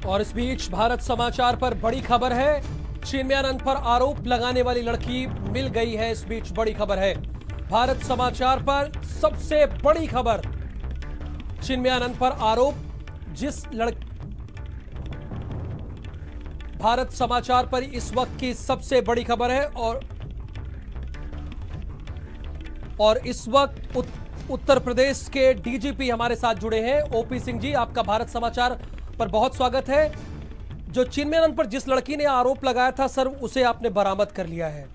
और इस बीच भारत समाचार पर बड़ी खबर है। चिन्मयानंद पर आरोप लगाने वाली लड़की मिल गई है। इस बीच बड़ी खबर है, भारत समाचार पर सबसे बड़ी खबर। चिन्मयानंद पर आरोप, भारत समाचार पर इस वक्त की सबसे बड़ी खबर है। और इस वक्त उत्तर प्रदेश के डीजीपी हमारे साथ जुड़े हैं। ओपी सिंह जी, आपका भारत समाचार पर बहुत स्वागत है। जो चिन्मयानंद पर जिस लड़की ने आरोप लगाया था सर, उसे आपने बरामद कर लिया है?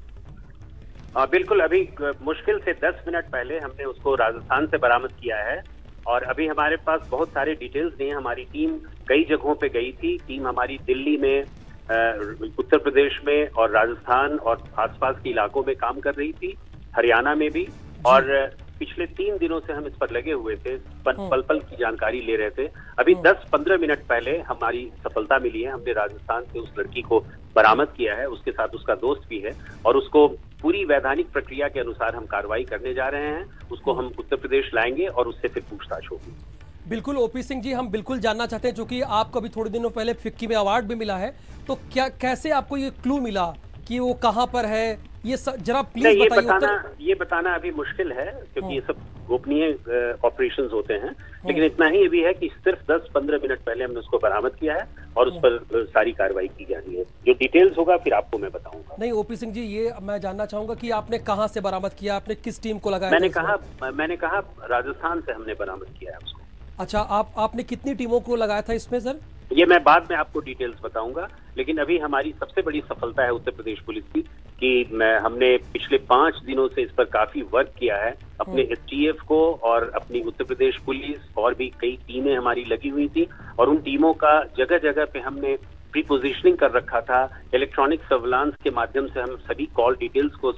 बिल्कुल, अभी मुश्किल से 10 मिनट पहले हमने उसको राजस्थान से बरामद किया है और अभी हमारे पास बहुत सारे डिटेल्स नहीं है। हमारी टीम कई जगहों पे गई थी। टीम हमारी दिल्ली में, उत्तर प्रदेश में और राजस्थान और आसपास के इलाकों में काम कर रही थी, हरियाणा में भी। और पिछले 3 दिनों से हम इस पर लगे हुए थे, पल पल की जानकारी ले रहे थे। अभी 10-15 मिनट पहले हमारी सफलता मिली है। हमने राजस्थान से उस लड़की को बरामद किया है, उसके साथ उसका दोस्त भी है और उसको पूरी वैधानिक प्रक्रिया के अनुसार हम कार्रवाई करने जा रहे हैं। उसको हम उत्तर प्रदेश लाएंगे और उससे फिर पूछताछ होगी। बिल्कुल ओपी सिंह जी, हम बिल्कुल जानना चाहते हैं, क्योंकि आपको अभी थोड़े दिनों पहले फिक्की में अवार्ड भी मिला है, तो कैसे आपको ये क्लू मिला कि वो कहाँ पर है? ये जरा प्लीज बताइए। ये बताना अभी मुश्किल है क्योंकि ये सब गोपनीय ऑपरेशंस होते हैं, लेकिन इतना ही भी है कि सिर्फ 10-15 मिनट पहले हमने उसको बरामद किया है और उस पर सारी कार्रवाई की जा रही है। जो डिटेल्स होगा फिर आपको मैं बताऊंगा। नहीं ओपी सिंह जी, ये मैं जानना चाहूंगा कि आपने कहां से बरामद किया, आपने किस टीम को लगाया? मैंने कहा राजस्थान से हमने बरामद किया है उसको। अच्छा, आपने कितनी टीमों को लगाया था इसमें सर? ये मैं बाद में आपको डिटेल्स बताऊंगा, लेकिन अभी हमारी सबसे बड़ी सफलता है उत्तर प्रदेश पुलिस की कि हमने पिछले 5 दिनों से इस पर काफी वर्क किया है। अपने एसटीएफ को और अपनी उत्तर प्रदेश पुलिस और भी कई टीमें हमारी लगी हुई थी और उन टीमों का जगह जगह पे हमने प्री पोजिशनिंग कर रखा था। इलेक्ट्रॉनिक सर्विलांस के माध्यम से हम सभी कॉल डिटेल्स को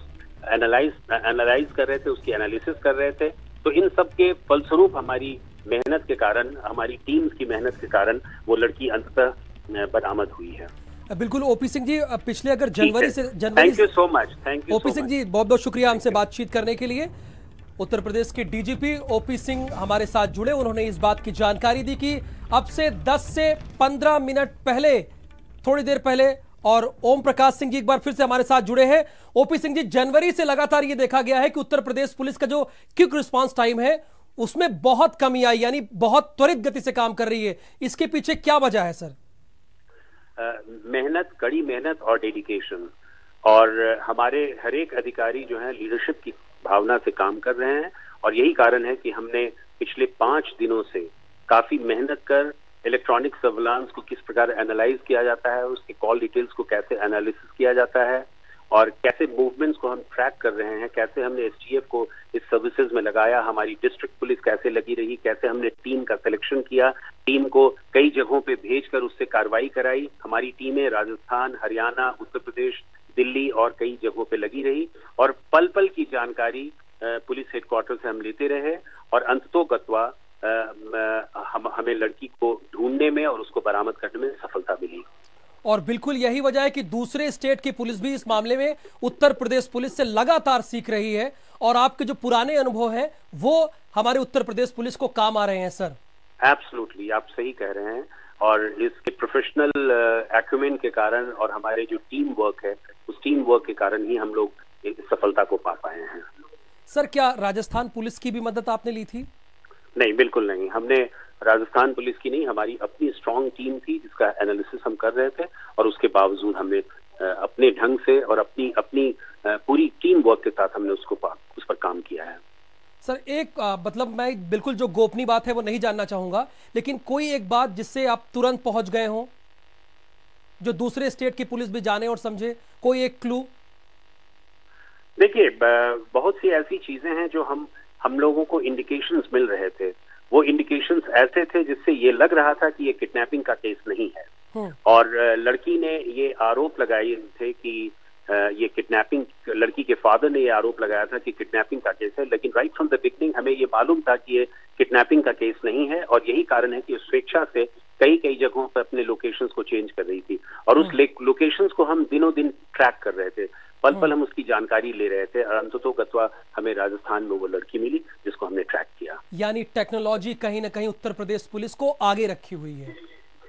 एनालाइज कर रहे थे, उसकी एनालिसिस कर रहे थे। तो इन सब के फलस्वरूप हमारी मेहनत के कारण, हमारी टीम की मेहनत के कारण वो लड़की अंततः बरामद हुई है। बिल्कुल ओपी सिंह जी, पिछले अगर जनवरी से thank you so much. Thank you OP Singh ji, बहुत बहुत शुक्रिया हमसे बातचीत करने के लिए। उत्तर प्रदेश के डीजीपी ओपी सिंह हमारे साथ जुड़े। उन्होंने इस बात की जानकारी दी कि अब से 10 से 15 मिनट पहले, थोड़ी देर पहले, और ओम प्रकाश सिंह जी एक बार फिर से हमारे साथ जुड़े हैं। ओपी सिंह जी, जनवरी से लगातार ये देखा गया है कि उत्तर प्रदेश पुलिस का जो क्विक रिस्पांस टाइम है उसमें बहुत कमी आई, यानी बहुत त्वरित गति से काम कर रही है। इसके पीछे क्या वजह है सर? मेहनत, कड़ी मेहनत और डेडिकेशन, और हमारे हर एक अधिकारी जो है लीडरशिप की भावना से काम कर रहे हैं। और यही कारण है कि हमने पिछले 5 दिनों से काफी मेहनत कर इलेक्ट्रॉनिक सर्विलांस को किस प्रकार एनालाइज किया जाता है, उसके कॉल डिटेल्स को कैसे एनालिसिस किया जाता है और कैसे मूवमेंट्स को हम ट्रैक कर रहे हैं, कैसे हमने एसटीएफ को इस सर्विसेज में लगाया, हमारी डिस्ट्रिक्ट पुलिस कैसे लगी रही, कैसे हमने टीम का सिलेक्शन किया, टीम को कई जगहों पे भेजकर उससे कार्रवाई कराई। हमारी टीमें राजस्थान, हरियाणा, उत्तर प्रदेश, दिल्ली और कई जगहों पे लगी रही और पल पल की जानकारी पुलिस हेडक्वार्टर से हम लेते रहे और अंततोगत्वा हमें लड़की को ढूंढने में और उसको बरामद करने में सफलता मिली। और बिल्कुल यही वजह है कि दूसरे स्टेट की पुलिस भी इस मामले में उत्तर प्रदेश पुलिस से लगातार सीख रही है और आपके जो पुराने अनुभव हैं वो हमारे उत्तर प्रदेश पुलिस को काम आ रहे हैं सर। एब्सोल्युटली, आप सही कह रहे हैं और इसके प्रोफेशनल एक्यूमेन के कारण और हमारे जो टीम वर्क है उस टीम वर्क के कारण ही हम लोग इस सफलता को पा पाए हैं। सर, क्या राजस्थान पुलिस की भी मदद आपने ली थी? नहीं, बिल्कुल नहीं। हमने राजस्थान पुलिस की नहीं, हमारी अपनी स्ट्रांग टीम थी जिसका एनालिसिस हम कर रहे थे और उसके बावजूद हमने अपने ढंग से और अपनी पूरी टीम वर्क के साथ हमने उस पर काम किया है। सर, एक मतलब मैं बिल्कुल जो गोपनीय बात है वो नहीं जानना चाहूंगा, लेकिन कोई एक बात जिससे आप तुरंत पहुंच गए हो, जो दूसरे स्टेट की पुलिस भी जाने और समझे, कोई एक क्लू? देखिए, बहुत सी ऐसी चीजें हैं जो हम लोगों को इंडिकेशंस मिल रहे थे। वो इंडिकेशंस ऐसे थे जिससे ये लग रहा था कि ये किडनैपिंग का केस नहीं है और लड़की ने ये आरोप लगाए थे कि ये किडनैपिंग, लड़की के फादर ने ये आरोप लगाया था कि किडनैपिंग का केस है, लेकिन राइट फ्रॉम द बिगनिंग हमें ये मालूम था कि ये किडनैपिंग का केस नहीं है और यही कारण है कि स्वेच्छा से कई जगहों पर अपने लोकेशंस को चेंज कर रही थी और उस लोकेशंस को हम दिनों दिन ट्रैक कर रहे थे। पल पल हम उसकी जानकारी ले रहे थे और अंततोगत्वा हमें राजस्थान में वो लड़की मिली जिसको हमने ट्रैक किया। यानी टेक्नोलॉजी कहीं ना कहीं उत्तर प्रदेश पुलिस को आगे रखी हुई है।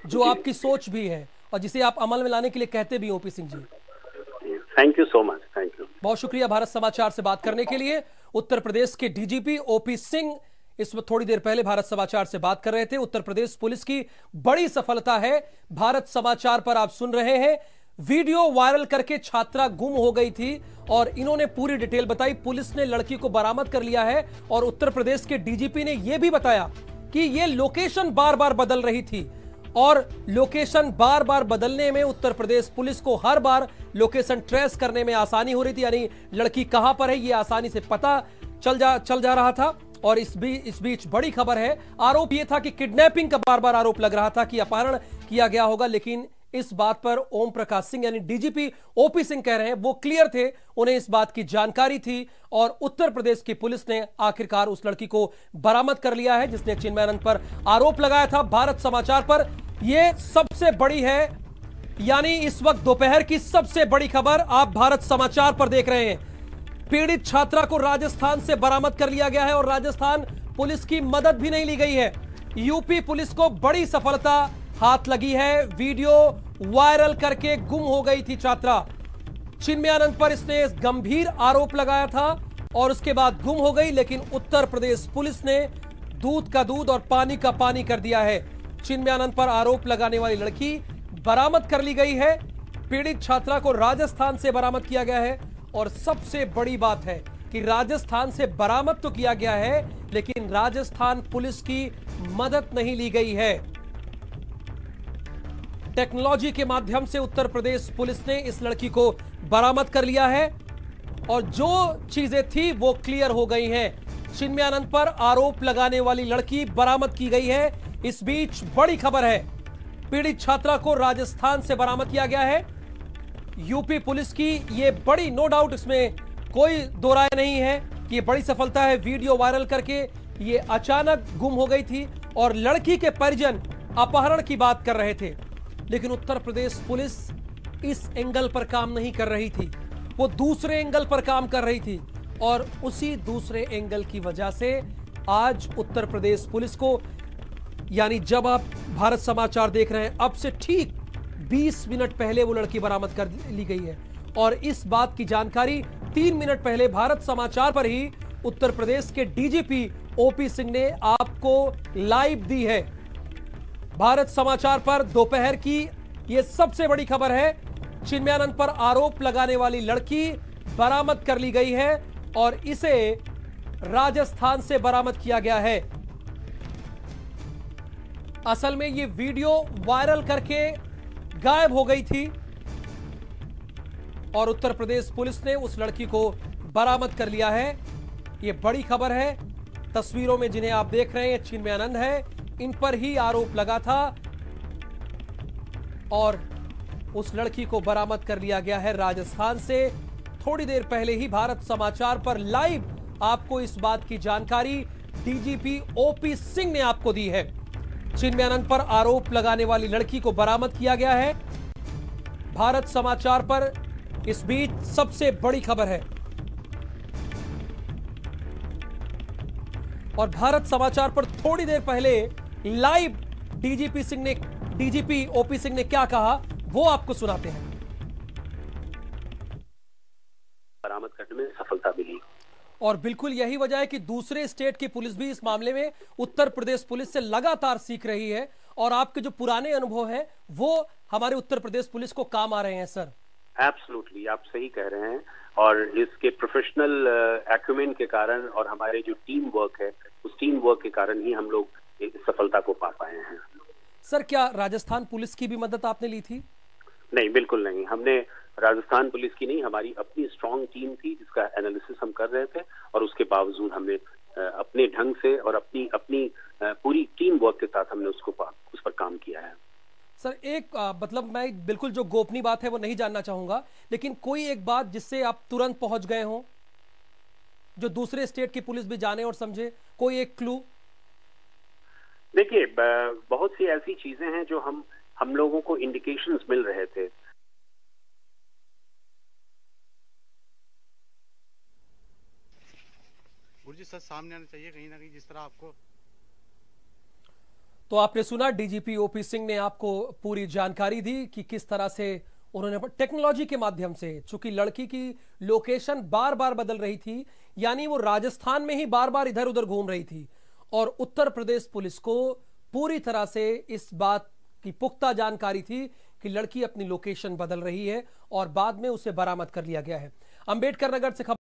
जो आपकी सोच भी है और जिसे आप अमल में लाने के लिए कहते भी OP Singh ji. Thank you so much, thank you. बहुत शुक्रिया भारत समाचार से बात करने के लिए। उत्तर प्रदेश के डीजीपी ओपी सिंह इस वक्त थोड़ी देर पहले भारत समाचार से बात कर रहे थे। उत्तर प्रदेश पुलिस की बड़ी सफलता है। भारत समाचार पर आप सुन रहे हैं, वीडियो वायरल करके छात्रा गुम हो गई थी और इन्होंने पूरी डिटेल बताई। पुलिस ने लड़की को बरामद कर लिया है और उत्तर प्रदेश के डीजीपी ने यह भी बताया कि यह लोकेशन बार बार बदल रही थी और लोकेशन बार बार बदलने में उत्तर प्रदेश पुलिस को हर बार लोकेशन ट्रेस करने में आसानी हो रही थी, यानी लड़की कहां पर है यह आसानी से पता चल जा रहा था। और इस बीच बड़ी खबर है, आरोप यह था कि किडनैपिंग का बार बार आरोप लग रहा था कि अपहरण किया गया होगा, लेकिन इस बात पर ओम प्रकाश सिंह यानी डीजीपी ओपी सिंह कह रहे हैं वो क्लियर थे, उन्हें इस बात की जानकारी थी और उत्तर प्रदेश की पुलिस ने आखिरकार उस लड़की को बरामद कर लिया है जिसने चिन्मयानंद पर आरोप लगाया था। भारत समाचार पर यह सबसे बड़ी है, यानी इस वक्त दोपहर की सबसे बड़ी खबर आप भारत समाचार पर देख रहे हैं। पीड़ित छात्रा को राजस्थान से बरामद कर लिया गया है और राजस्थान पुलिस की मदद भी नहीं ली गई है। यूपी पुलिस को बड़ी सफलता हाथ लगी है। वीडियो वायरल करके गुम हो गई थी छात्रा। चिन्मयानंद पर इसने गंभीर आरोप लगाया था और उसके बाद गुम हो गई, लेकिन उत्तर प्रदेश पुलिस ने दूध का दूध और पानी का पानी कर दिया है। चिन्मयानंद पर आरोप लगाने वाली लड़की बरामद कर ली गई है। पीड़ित छात्रा को राजस्थान से बरामद किया गया है और सबसे बड़ी बात है कि राजस्थान से बरामद तो किया गया है लेकिन राजस्थान पुलिस की मदद नहीं ली गई है। टेक्नोलॉजी के माध्यम से उत्तर प्रदेश पुलिस ने इस लड़की को बरामद कर लिया है और जो चीजें थी वो क्लियर हो गई हैं। चिन्मयानंद पर आरोप लगाने वाली लड़की बरामद की गई है। इस बीच बड़ी खबर है, पीड़ित छात्रा को राजस्थान से बरामद किया गया है। यूपी पुलिस की ये बड़ी, नो डाउट इसमें कोई दो राय नहीं है कि ये बड़ी सफलता है। वीडियो वायरल करके ये अचानक गुम हो गई थी और लड़की के परिजन अपहरण की बात कर रहे थे, लेकिन उत्तर प्रदेश पुलिस इस एंगल पर काम नहीं कर रही थी, वो दूसरे एंगल पर काम कर रही थी और उसी दूसरे एंगल की वजह से आज उत्तर प्रदेश पुलिस को, यानी जब आप भारत समाचार देख रहे हैं अब से ठीक 20 मिनट पहले वो लड़की बरामद कर ली गई है और इस बात की जानकारी 3 मिनट पहले भारत समाचार पर ही उत्तर प्रदेश के डीजीपी ओपी सिंह ने आपको लाइव दी है। भारत समाचार पर दोपहर की यह सबसे बड़ी खबर है, चिन्मयानंद पर आरोप लगाने वाली लड़की बरामद कर ली गई है और इसे राजस्थान से बरामद किया गया है। असल में यह वीडियो वायरल करके गायब हो गई थी और उत्तर प्रदेश पुलिस ने उस लड़की को बरामद कर लिया है। यह बड़ी खबर है। तस्वीरों में जिन्हें आप देख रहे हैं चिन्मयानंद है, इन पर ही आरोप लगा था और उस लड़की को बरामद कर लिया गया है राजस्थान से। थोड़ी देर पहले ही भारत समाचार पर लाइव आपको इस बात की जानकारी डीजीपी ओपी सिंह ने आपको दी है। चिन्मयानंद पर आरोप लगाने वाली लड़की को बरामद किया गया है। भारत समाचार पर इस बीच सबसे बड़ी खबर है और भारत समाचार पर थोड़ी देर पहले लाइव डीजीपी ओपी सिंह ने क्या कहा वो आपको सुनाते हैं। बरामद करने में सफलता मिली और बिल्कुल यही वजह है कि दूसरे स्टेट की पुलिस भी इस मामले में उत्तर प्रदेश पुलिस से लगातार सीख रही है और आपके जो पुराने अनुभव हैं वो हमारे उत्तर प्रदेश पुलिस को काम आ रहे हैं सर। एब्सोल्युटली, आप सही कह रहे हैं और इसके प्रोफेशनल एक्यूमेन के कारण और हमारे जो टीम वर्क है उस टीम वर्क के कारण ही हम लोग इस सफलता को पा पाए हैं। सर क्या राजस्थान पुलिस की भी मदद आपने ली थी? नहीं, बिल्कुल नहीं। हमने राजस्थान पुलिस की नहीं, हमारी अपनी स्ट्रांग टीम थी जिसका एनालिसिस हम कर रहे थे और उसके बावजूद हमने अपने ढंग से और अपनी पूरी टीम वर्क के साथ हमने उस पर काम किया है। सर एक मतलब मैं बिल्कुल जो गोपनीय बात है वो नहीं जानना चाहूंगा, लेकिन कोई एक बात जिससे आप तुरंत पहुंच गए हो जो दूसरे स्टेट की पुलिस भी जाने और समझे, कोई एक क्लू? देखिए, बहुत सी ऐसी चीजें हैं जो हम लोगों को इंडिकेशंस मिल रहे थे। गुरुजी सच सामने आना चाहिए कहीं ना कहीं, जिस तरह आपको। तो आपने सुना डीजीपी ओपी सिंह ने आपको पूरी जानकारी दी कि किस तरह से उन्होंने टेक्नोलॉजी के माध्यम से, चूंकि लड़की की लोकेशन बार बार बदल रही थी, यानी वो राजस्थान में ही बार बार इधर उधर घूम रही थी, और उत्तर प्रदेश पुलिस को पूरी तरह से इस बात की पुख्ता जानकारी थी कि लड़की अपनी लोकेशन बदल रही है, और बाद में उसे बरामद कर लिया गया है। अंबेडकर नगर से खबर